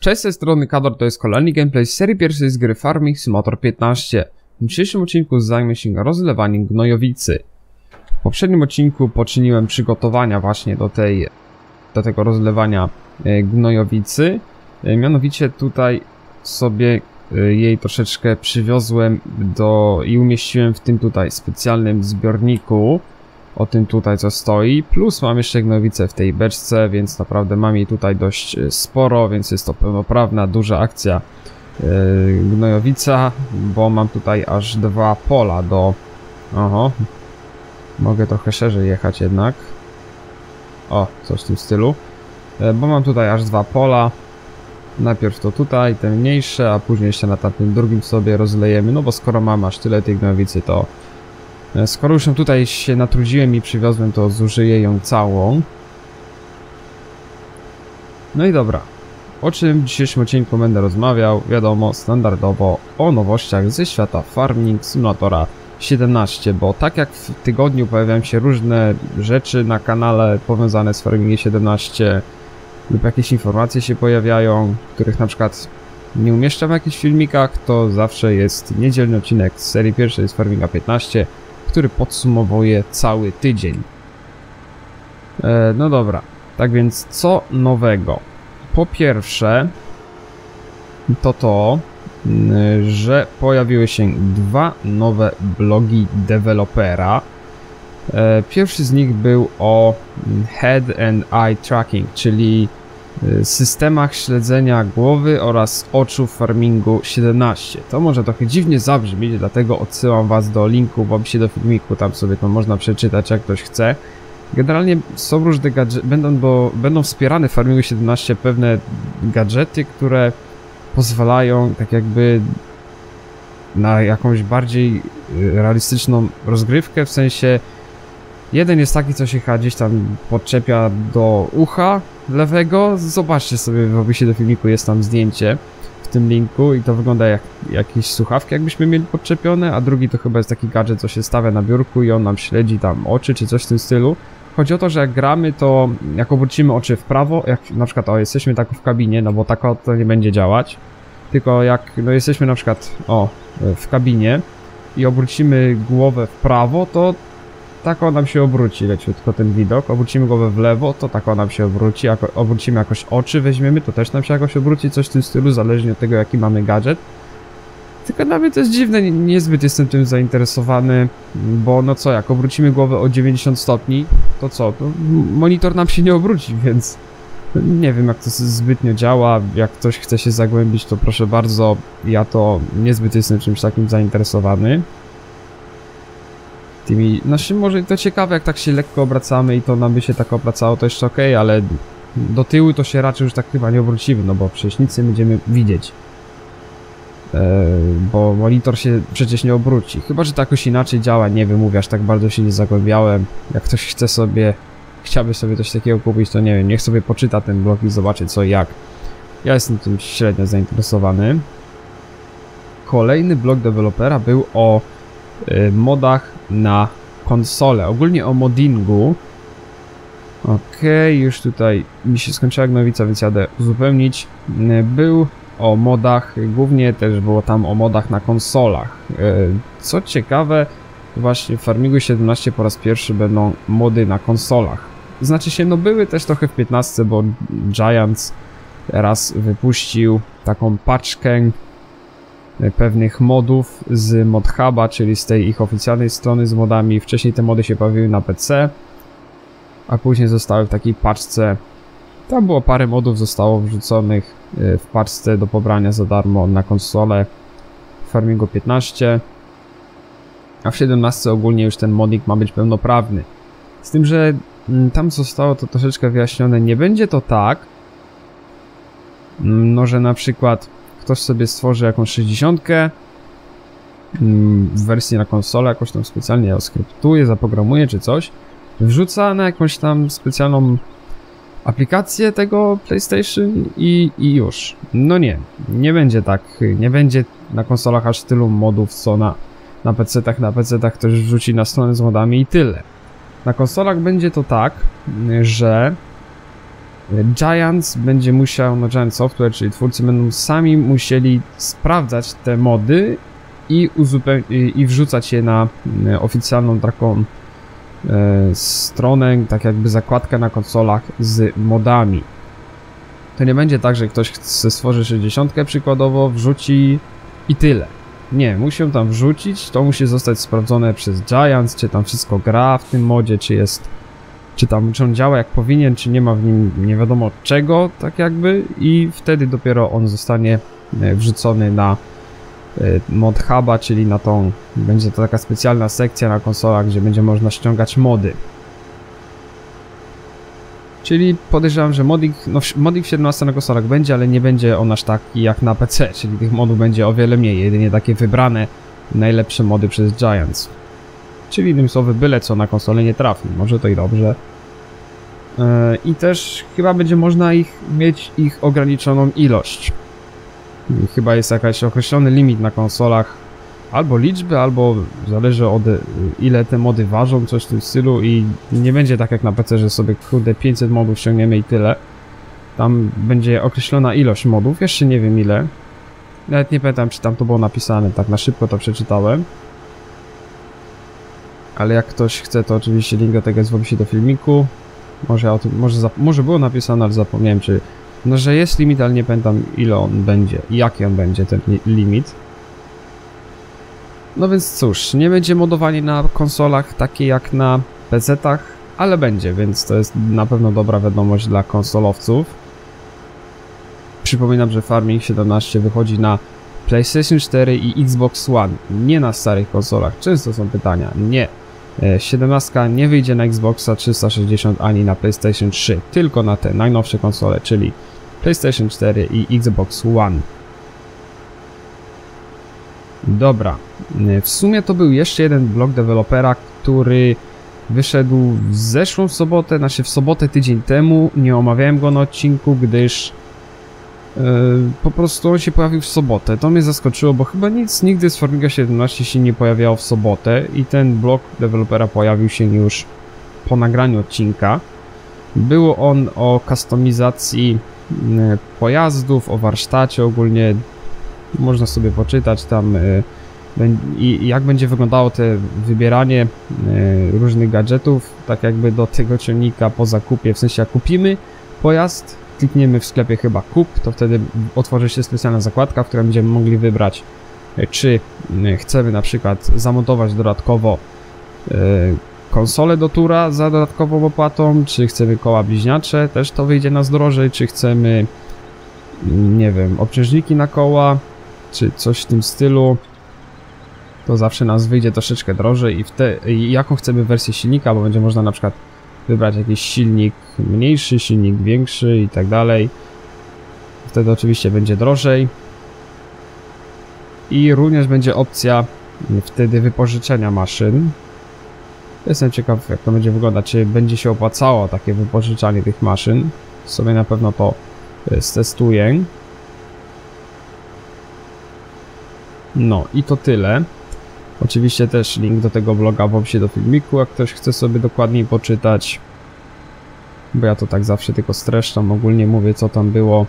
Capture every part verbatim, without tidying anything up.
Cześć, z tej strony Kador, to jest kolejny gameplay z serii pierwszej z gry Farming Simulator piętnaście. W dzisiejszym odcinku zajmę się rozlewaniem gnojowicy. W poprzednim odcinku poczyniłem przygotowania właśnie do tej, do tego rozlewania gnojowicy. Mianowicie tutaj sobie jej troszeczkę przywiozłem do i umieściłem w tym tutaj specjalnym zbiorniku. O tym tutaj co stoi, plus mam jeszcze gnojowicę w tej beczce, więc naprawdę mam jej tutaj dość sporo, więc jest to pełnoprawna, duża akcja yy, gnojowica, bo mam tutaj aż dwa pola do... Oho, mogę trochę szerzej jechać jednak. O, coś w tym stylu. Yy, bo mam tutaj aż dwa pola. Najpierw to tutaj, te mniejsze, a później jeszcze na tamtym drugim sobie rozlejemy, no bo skoro mam aż tyle tej gnojowicy, to... Skoro już ją tutaj się natrudziłem i przywiozłem, to zużyję ją całą. No i dobra. O czym w dzisiejszym odcinku będę rozmawiał? Wiadomo, standardowo o nowościach ze świata Farming Simulatora siedemnaście, bo tak jak w tygodniu pojawiają się różne rzeczy na kanale powiązane z Farmingiem siedemnaście lub jakieś informacje się pojawiają, których na przykład nie umieszczam w jakichś filmikach, to zawsze jest niedzielny odcinek z serii pierwszej z Farminga piętnaście, który podsumowuje cały tydzień. E, no dobra, tak więc co nowego? Po pierwsze to to, że pojawiły się dwa nowe blogi dewelopera. E, pierwszy z nich był o Head and Eye Tracking, czyli systemach śledzenia głowy oraz oczu w Farmingu siedemnaście. To może trochę dziwnie zabrzmieć, dlatego odsyłam was do linku w opisie do filmiku, tam sobie to można przeczytać jak ktoś chce. Generalnie są różne gadżety, będą, do, będą wspierane w Farmingu siedemnaście pewne gadżety, które pozwalają tak jakby na jakąś bardziej realistyczną rozgrywkę, w sensie jeden jest taki, co się chyba gdzieś tam podczepia do ucha lewego. Zobaczcie sobie w opisie do filmiku, jest tam zdjęcie w tym linku i to wygląda jak jakieś słuchawki jakbyśmy mieli podczepione, a drugi to chyba jest taki gadżet, co się stawia na biurku i on nam śledzi tam oczy czy coś w tym stylu. Chodzi o to, że jak gramy, to jak obrócimy oczy w prawo, jak na przykład o, jesteśmy tak w kabinie, no bo tak to nie będzie działać, tylko jak no jesteśmy na przykład o w kabinie i obrócimy głowę w prawo, to tak on nam się obróci leciutko ten widok. Obrócimy głowę w lewo, to tak on nam się obróci. Jak obrócimy jakoś oczy, weźmiemy, to też nam się jakoś obróci. Coś w tym stylu, zależnie od tego, jaki mamy gadżet. Tylko dla mnie to jest dziwne, niezbyt jestem tym zainteresowany, bo no co, jak obrócimy głowę o dziewięćdziesiąt stopni, to co? To monitor nam się nie obróci, więc nie wiem, jak to zbytnio działa. Jak ktoś chce się zagłębić, to proszę bardzo. Ja to niezbyt jestem czymś takim zainteresowany. Tymi, znaczy może to ciekawe, jak tak się lekko obracamy i to nam by się tak obracało, to jeszcze ok, ale do tyłu to się raczej już tak chyba nie obrócimy, no bo przecież nic nie będziemy widzieć. E, bo monitor się przecież nie obróci. Chyba że to jakoś inaczej działa, nie wiem, mówię, aż tak bardzo się nie zagłębiałem. Jak ktoś chce sobie, chciałby sobie coś takiego kupić, to nie wiem, niech sobie poczyta ten blog i zobaczy co i jak. Ja jestem tym średnio zainteresowany. Kolejny blog dewelopera był o y, modach na konsolę, ogólnie o moddingu. Okej, okay, już tutaj mi się skończyła gnojowica, więc jadę uzupełnić. Był o modach, głównie też było tam o modach na konsolach. Co ciekawe, właśnie w Farmingu siedemnaście po raz pierwszy będą mody na konsolach. Znaczy się, no były też trochę w piętnastce, bo Giants teraz wypuścił taką paczkę pewnych modów z ModHuba, czyli z tej ich oficjalnej strony z modami. Wcześniej te mody się pojawiły na P C, a później zostały w takiej paczce. Tam było parę modów, zostało wrzuconych w paczce do pobrania za darmo na konsolę w Farmingu piętnaście, a w siedemnastce ogólnie już ten modding ma być pełnoprawny. Z tym, że tam zostało to troszeczkę wyjaśnione, nie będzie to tak, no że na przykład ktoś sobie stworzy jakąś sześćdziesiątkę w wersji na konsolę, jakoś tam specjalnie oskryptuje, zaprogramuje czy coś, wrzuca na jakąś tam specjalną aplikację tego PlayStation i, i już. No nie, nie będzie tak, nie będzie na konsolach aż tylu modów co na, na pecetach. Na pecetach ktoś wrzuci na stronę z modami i tyle. Na konsolach będzie to tak, że Giants będzie musiał, no Giant Software, czyli twórcy będą sami musieli sprawdzać te mody i, i wrzucać je na oficjalną taką e, stronę, tak jakby zakładkę na konsolach z modami. To nie będzie tak, że ktoś chce stworzyć sześćdziesiątkę przykładowo, wrzuci i tyle. Nie, musi ją tam wrzucić, to musi zostać sprawdzone przez Giants, czy tam wszystko gra w tym modzie, czy jest, czy tam, czy on działa jak powinien, czy nie ma w nim nie wiadomo czego, tak jakby, i wtedy dopiero on zostanie wrzucony na mod huba, czyli na tą, będzie to taka specjalna sekcja na konsolach, gdzie będzie można ściągać mody. Czyli podejrzewam, że modding, no modding w siedemnaście na konsolach będzie, ale nie będzie on aż taki jak na P C, czyli tych modów będzie o wiele mniej, jedynie takie wybrane najlepsze mody przez Giants. Czyli innymi słowy, byle co na konsolę nie trafi, może to i dobrze. Yy, I też chyba będzie można ich mieć ich ograniczoną ilość. I chyba jest jakiś określony limit na konsolach, albo liczby, albo zależy od ile te mody ważą, coś w tym stylu, i nie będzie tak jak na P C, że sobie kurde pięćset modów ściągniemy i tyle. Tam będzie określona ilość modów, jeszcze nie wiem ile. Nawet nie pamiętam, czy tam to było napisane, tak na szybko to przeczytałem. Ale jak ktoś chce, to oczywiście link do tego jest w opisie do filmiku. Może, o tym, może, może było napisane, ale zapomniałem, czy... No, że jest limit, ale nie pamiętam ile on będzie i jaki on będzie, ten limit. No więc cóż, nie będzie modowanie na konsolach takie jak na P C-tach, ale będzie, więc to jest na pewno dobra wiadomość dla konsolowców. Przypominam, że Farming siedemnaście wychodzi na PlayStation cztery i Xbox One, nie na starych konsolach. Często są pytania. Nie. siedemnaście nie wyjdzie na Xboxa trzysta sześćdziesiąt ani na PlayStation trzy, tylko na te najnowsze konsole, czyli PlayStation cztery i Xbox One. Dobra, w sumie to był jeszcze jeden blog dewelopera, który wyszedł w zeszłą sobotę, znaczy w sobotę tydzień temu. Nie omawiałem go na odcinku, gdyż yy, po prostu on się pojawił w sobotę. To mnie zaskoczyło, bo chyba nic nigdy z Farminga siedemnaście się nie pojawiało w sobotę i ten blog dewelopera pojawił się już po nagraniu odcinka. Było on o kustomizacji yy, pojazdów, o warsztacie ogólnie. Można sobie poczytać tam y, i jak będzie wyglądało te wybieranie y, różnych gadżetów, tak jakby do tego ciągnika po zakupie, w sensie jak kupimy pojazd, klikniemy w sklepie chyba kup, to wtedy otworzy się specjalna zakładka, w której będziemy mogli wybrać, y, czy y, chcemy na przykład zamontować dodatkowo y, konsolę do tura za dodatkową opłatą, czy chcemy koła bliźniacze, też to wyjdzie nas drożej, czy chcemy, nie wiem, obciążniki na koła, czy coś w tym stylu, to zawsze nas wyjdzie troszeczkę drożej. I, w te, i jaką chcemy wersję silnika, bo będzie można na przykład wybrać jakiś silnik mniejszy, silnik większy i tak dalej. Wtedy oczywiście będzie drożej. I również będzie opcja wtedy wypożyczenia maszyn. Jestem ciekaw, jak to będzie wyglądać, czy będzie się opłacało takie wypożyczanie tych maszyn. Sobie na pewno to stestuję. No i to tyle. Oczywiście też link do tego bloga w opisie do filmiku, jak ktoś chce sobie dokładniej poczytać. Bo ja to tak zawsze tylko streszczam, ogólnie mówię co tam było.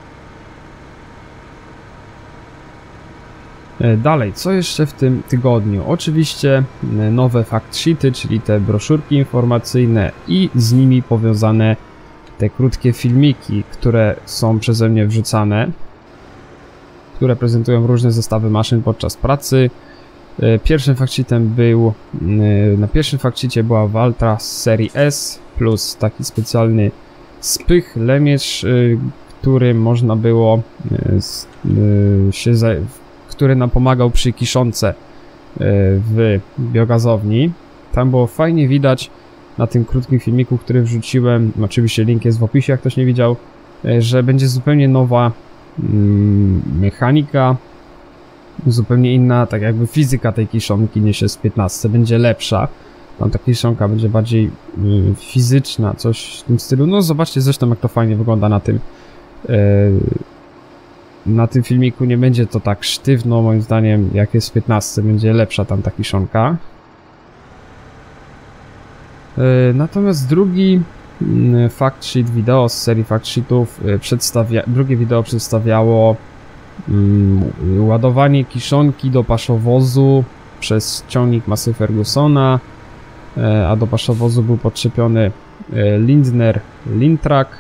Dalej, co jeszcze w tym tygodniu? Oczywiście nowe fact sheety, czyli te broszurki informacyjne i z nimi powiązane te krótkie filmiki, które są przeze mnie wrzucane, które prezentują różne zestawy maszyn podczas pracy. Pierwszym fact sheetem był, na pierwszym fact sheetie była Valtra z serii S plus taki specjalny spych, lemierz, który można było się, który nam pomagał przy kiszonce w biogazowni. Tam było fajnie widać na tym krótkim filmiku, który wrzuciłem, oczywiście link jest w opisie, jak ktoś nie widział, że będzie zupełnie nowa mm, mechanika, zupełnie inna, tak jakby fizyka tej kiszonki niż jest w piętnastce, będzie lepsza. Tam ta kiszonka będzie bardziej y, fizyczna, coś w tym stylu. No zobaczcie zresztą, jak to fajnie wygląda na tym y, na tym filmiku. Nie będzie to tak sztywno, moim zdaniem, jak jest w piętnastce, będzie lepsza tam ta kiszonka. Natomiast drugi fact sheet wideo z serii fact sheetów. Przedstawia... Drugie wideo przedstawiało um, ładowanie kiszonki do paszowozu przez ciągnik masy Fergusona, a do paszowozu był podczepiony Lindner Lintrack,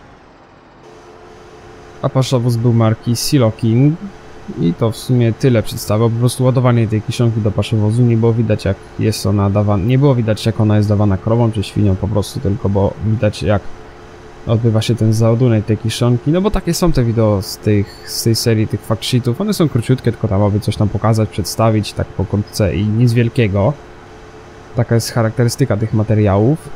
a paszowóz był marki Silo King. I to w sumie tyle przedstawiał, po prostu ładowanie tej kiszonki do paszowozu. Nie było widać, jak jest ona dawana, nie było widać, jak ona jest dawana krową czy świnią, po prostu tylko, bo widać, jak odbywa się ten załadunek tej kiszonki. No bo takie są te wideo z, tych, z tej serii, tych fact sheetów. One są króciutkie, tylko tam aby coś tam pokazać, przedstawić, tak po kątce i nic wielkiego. Taka jest charakterystyka tych materiałów.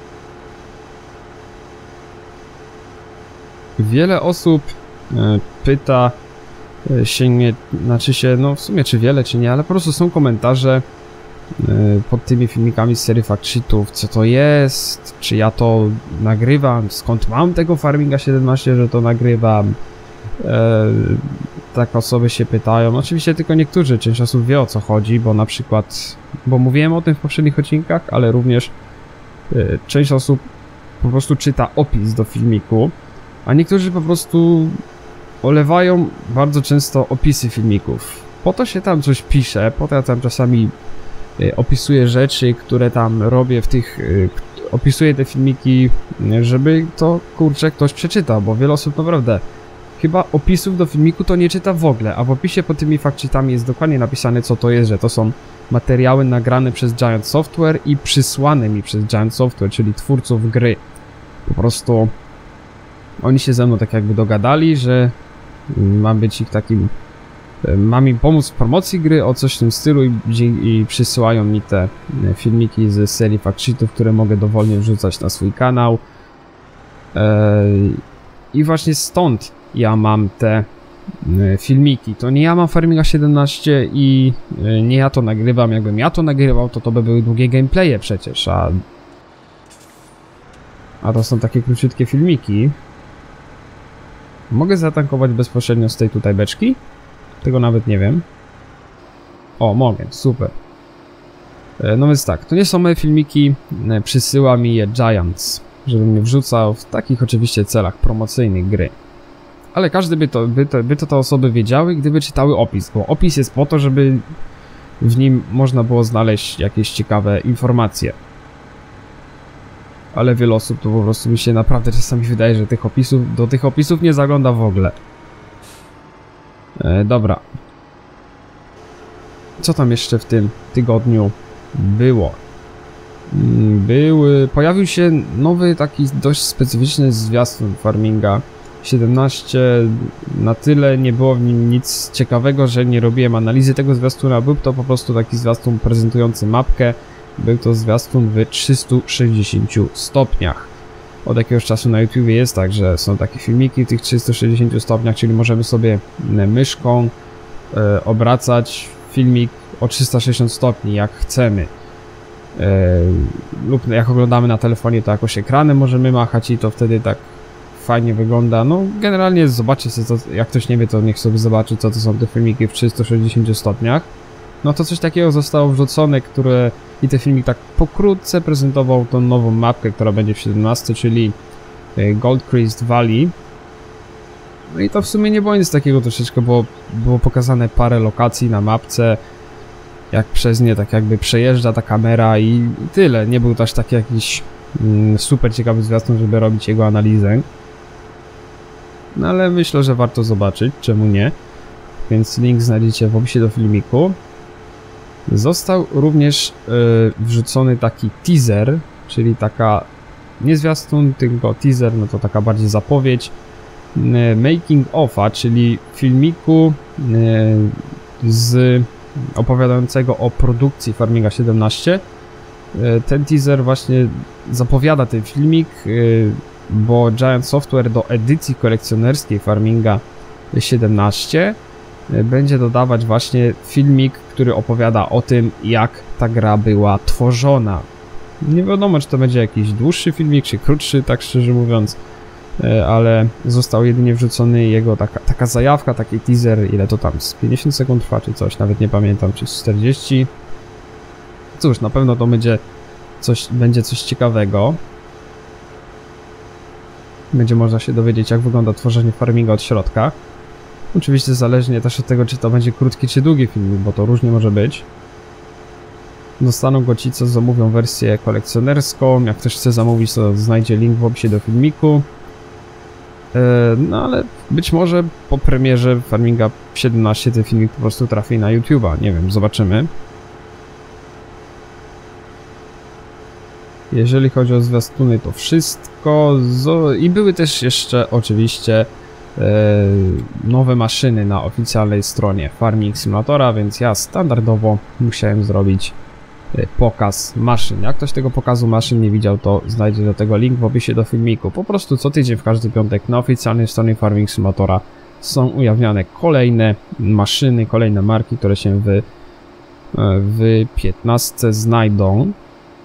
Wiele osób e, pyta się nie, znaczy się, no w sumie czy wiele, czy nie, ale po prostu są komentarze y, pod tymi filmikami z serii fact sheetów, co to jest, czy ja to nagrywam, skąd mam tego Farminga siedemnaście, że to nagrywam. Y, tak osoby się pytają, oczywiście tylko niektórzy, część osób wie, o co chodzi, bo na przykład, bo mówiłem o tym w poprzednich odcinkach, ale również y, część osób po prostu czyta opis do filmiku, a niektórzy po prostu olewają bardzo często opisy filmików. Po to się tam coś pisze, po to ja tam czasami y, opisuję rzeczy, które tam robię w tych... Y, opisuję te filmiki, żeby to, kurczę, ktoś przeczytał, bo wiele osób naprawdę chyba opisów do filmiku to nie czyta w ogóle, a w opisie pod tymi fact sheetami jest dokładnie napisane, co to jest, że to są materiały nagrane przez Giant Software i przysłane mi przez Giant Software, czyli twórców gry. Po prostu oni się ze mną tak jakby dogadali, że mam być ich takim, mam im pomóc w promocji gry, o coś w tym stylu i, i przysyłają mi te filmiki z serii fact sheetów, które mogę dowolnie wrzucać na swój kanał. Eee, I właśnie stąd ja mam te filmiki. To nie ja mam Farminga siedemnaście i nie ja to nagrywam. Jakbym ja to nagrywał, to to by były długie gameplaye przecież, a, a to są takie króciutkie filmiki. Mogę zatankować bezpośrednio z tej tutaj beczki? Tego nawet nie wiem. O, mogę, super. No więc tak, to nie są moje filmiki, przysyła mi je Giants, żebym je wrzucał w takich oczywiście celach promocyjnych gry. Ale każdy by to, by to, by to te osoby wiedziały, gdyby czytały opis, bo opis jest po to, żeby w nim można było znaleźć jakieś ciekawe informacje. Ale wiele osób to po prostu mi się naprawdę czasami wydaje, że tych opisów, do tych opisów nie zagląda w ogóle. E, dobra. Co tam jeszcze w tym tygodniu było? Był, pojawił się nowy, taki dość specyficzny zwiastun Farminga siedemnaście. Na tyle nie było w nim nic ciekawego, że nie robiłem analizy tego zwiastuna. Był to po prostu taki zwiastun prezentujący mapkę. Był to zwiastun w trzystu sześćdziesięciu stopniach. Od jakiegoś czasu na YouTube jest tak, że są takie filmiki w tych trzystu sześćdziesięciu stopniach, czyli możemy sobie myszką e, obracać filmik o trzysta sześćdziesiąt stopni, jak chcemy. E, lub jak oglądamy na telefonie, to jakoś ekranem możemy machać i to wtedy tak fajnie wygląda. No generalnie zobaczcie sobie, co, jak ktoś nie wie, to niech sobie zobaczy, co to są te filmiki w trzystu sześćdziesięciu stopniach. No to coś takiego zostało wrzucone, które i ten filmik tak pokrótce prezentował tą nową mapkę, która będzie w siedemnastce, czyli Goldcrest Valley. No i to w sumie nie było nic takiego, troszeczkę było, było pokazane parę lokacji na mapce, jak przez nie tak jakby przejeżdża ta kamera i, i tyle. Nie był też taki jakiś mm, super ciekawy zwiastun, żeby robić jego analizę. No ale myślę, że warto zobaczyć, czemu nie. Więc link znajdziecie w opisie do filmiku. Został również yy, wrzucony taki teaser, czyli taka nie zwiastun, tylko teaser, no to taka bardziej zapowiedź yy, making of'a, czyli filmiku yy, z opowiadającego o produkcji Farminga siedemnaście. Yy, ten teaser właśnie zapowiada ten filmik, yy, bo Giant Software do edycji kolekcjonerskiej Farminga siedemnaście będzie dodawać właśnie filmik, który opowiada o tym, jak ta gra była tworzona. Nie wiadomo, czy to będzie jakiś dłuższy filmik, czy krótszy, tak szczerze mówiąc, ale został jedynie wrzucony jego taka, taka zajawka, taki teaser, ile to tam, z pięćdziesiąt sekund trwa, czy coś, nawet nie pamiętam, czy czterdzieści. Cóż, na pewno to będzie coś, będzie coś ciekawego. Będzie można się dowiedzieć, jak wygląda tworzenie farminga od środka. Oczywiście zależnie też od tego, czy to będzie krótki czy długi filmik, bo to różnie może być. Dostaną go ci, co zamówią wersję kolekcjonerską. Jak ktoś chce zamówić, to znajdzie link w opisie do filmiku. No ale być może po premierze Farminga siedemnaście ten filmik po prostu trafi na YouTube'a. Nie wiem, zobaczymy. Jeżeli chodzi o zwiastuny, to wszystko. I były też jeszcze oczywiście e, nowe maszyny na oficjalnej stronie Farming Simulatora, więc ja standardowo musiałem zrobić e, pokaz maszyn. Jak ktoś tego pokazu maszyn nie widział, to znajdzie do tego link w opisie do filmiku. Po prostu co tydzień, w każdy piątek na oficjalnej stronie Farming Simulatora są ujawniane kolejne maszyny, kolejne marki, które się w, e, w piętnastce znajdą.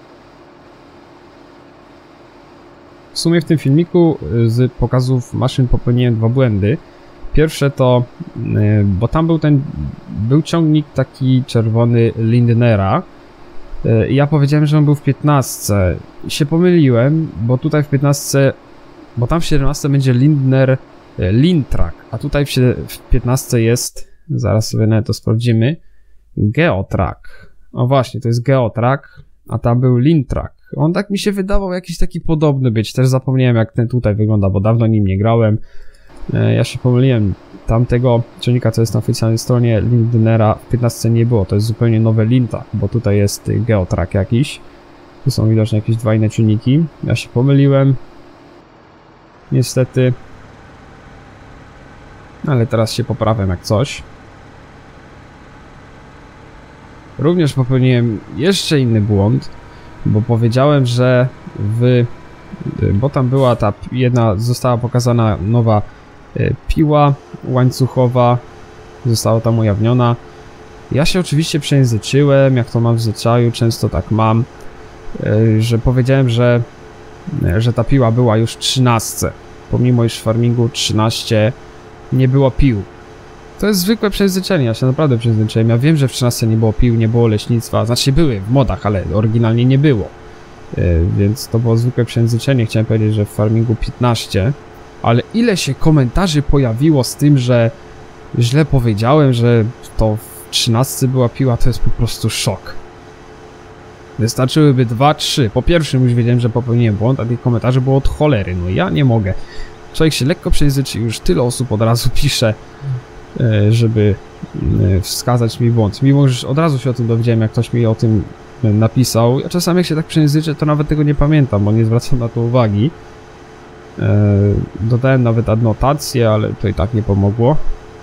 W sumie w tym filmiku z pokazów maszyn popełniłem dwa błędy. Pierwsze to, bo tam był ten, był ciągnik taki czerwony Lindnera. Ja powiedziałem, że on był w piętnastce. I się pomyliłem, bo tutaj w piętnastce, bo tam w siedemnastce będzie Lindner Lindtrack, a tutaj w, w piętnastce jest, zaraz sobie nawet to sprawdzimy, Geotrack. O właśnie, to jest Geotrack, a tam był Lindtrack. On tak mi się wydawał jakiś taki podobny być. Też zapomniałem, jak ten tutaj wygląda, bo dawno nim nie grałem. Ja się pomyliłem. Tamtego ciągnika, co jest na oficjalnej stronie Lindnera, w piętnastce nie było. To jest zupełnie nowe Linta, bo tutaj jest Geotrack jakiś. Tu są widoczne jakieś dwa inne ciągniki. Ja się pomyliłem. Niestety. Ale teraz się poprawiam jak coś. Również popełniłem jeszcze inny błąd. Bo powiedziałem, że w... Bo tam była ta jedna, została pokazana nowa piła łańcuchowa, została tam ujawniona. Ja się oczywiście przejęzyczyłem, jak to mam w zwyczaju, często tak mam, że powiedziałem, że, że ta piła była już w trzynastce, pomimo iż w Farmingu trzynaście nie było pił. To jest zwykłe przejęzyczenie, ja się naprawdę przejęzyczyłem. Ja wiem, że w trzynastce nie było pił, nie było leśnictwa, znaczy były w modach, ale oryginalnie nie było. Yy, więc to było zwykłe przejęzyczenie. Chciałem powiedzieć, że w Farmingu piętnaście, ale ile się komentarzy pojawiło z tym, że źle powiedziałem, że to w trzynastce była piła, to jest po prostu szok. Wystarczyłyby dwa, trzy. Po pierwszym już wiedziałem, że popełniłem błąd, a tych komentarzy było od cholery. No ja nie mogę. Człowiek się lekko przejęzyczy, już tyle osób od razu pisze, żeby wskazać mi błąd. Mimo że od razu się o tym dowiedziałem, jak ktoś mi o tym napisał. Ja czasami jak się tak przejęzyczę, to nawet tego nie pamiętam, bo nie zwracam na to uwagi. Dodałem nawet adnotację, ale to i tak nie pomogło.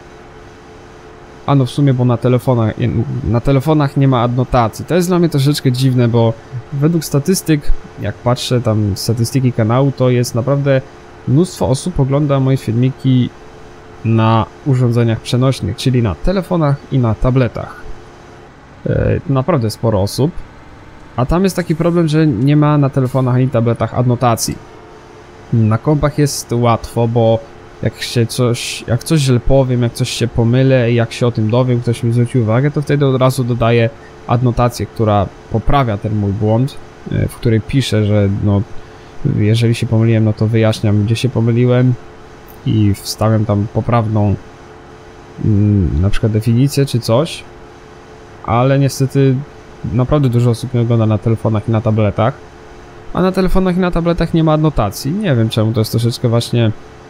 A no w sumie, bo na telefonach, na telefonach nie ma adnotacji. To jest dla mnie troszeczkę dziwne, bo według statystyk, jak patrzę tam statystyki kanału, to jest naprawdę mnóstwo osób ogląda moje filmiki na urządzeniach przenośnych, czyli na telefonach i na tabletach. Yy, naprawdę sporo osób. A tam jest taki problem, że nie ma na telefonach ani tabletach adnotacji. Na kompach jest łatwo, bo jak się coś, jak coś źle powiem, jak coś się pomylę i jak się o tym dowiem, ktoś mi zwróci uwagę, to wtedy od razu dodaję adnotację, która poprawia ten mój błąd, yy, w której piszę, że no, jeżeli się pomyliłem, no to wyjaśniam, gdzie się pomyliłem i wstawiam tam poprawną mm, na przykład definicję czy coś, ale niestety naprawdę dużo osób nie ogląda na telefonach i na tabletach, a na telefonach i na tabletach nie ma adnotacji. Nie wiem czemu, to jest troszeczkę właśnie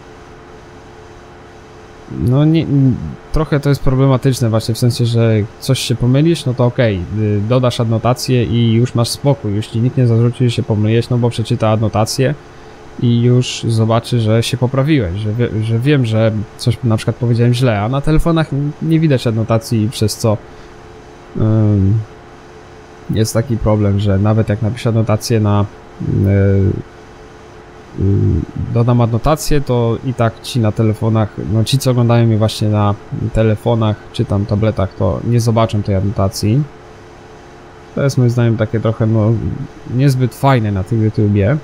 no nie, trochę to jest problematyczne właśnie w sensie, że coś się pomylisz, no to okej, okay, dodasz adnotację i już masz spokój, już ci nikt nie zarzuci, że się pomyliłeś, no bo przeczyta adnotację i już zobaczy, że się poprawiłeś, że, wie, że wiem, że coś na przykład powiedziałem źle, a na telefonach nie widać adnotacji, przez co um, jest taki problem, że nawet jak napiszę adnotację na yy, yy, dodam adnotację, to i tak ci na telefonach, no ci co oglądają mnie właśnie na telefonach czy tam tabletach, to nie zobaczą tej adnotacji. To jest moim zdaniem takie trochę no niezbyt fajne na tym YouTubie.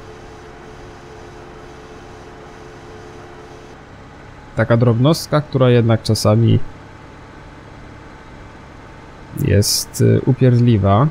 Taka drobnostka, która jednak czasami jest upierdliwa.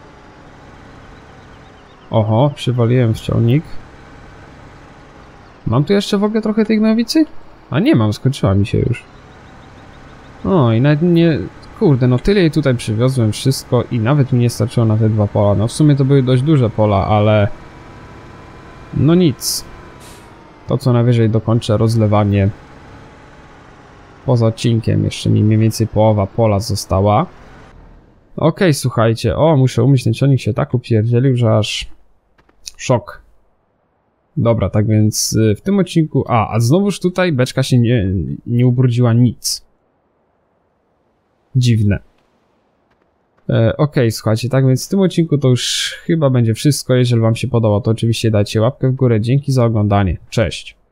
Oho, przywaliłem w ciągnik. Mam tu jeszcze w ogóle trochę tej gnojowicy? A nie mam, skończyła mi się już. O, i nawet nie... Kurde, no tyle jej tutaj przywiozłem wszystko i nawet mi nie starczyło na te dwa pola. No w sumie to były dość duże pola, ale... No nic. To co najwyżej dokończę rozlewanie. Poza odcinkiem jeszcze mi mniej więcej połowa pola została. Okej, okay, słuchajcie. O, muszę umyć, ten ciągnik się tak upierdzielił, że aż... Szok. Dobra, tak więc w tym odcinku... A, a znowuż tutaj beczka się nie, nie ubrudziła nic. Dziwne. E, ok, słuchajcie, tak więc w tym odcinku to już chyba będzie wszystko. Jeżeli wam się podoba, to oczywiście dajcie łapkę w górę. Dzięki za oglądanie. Cześć.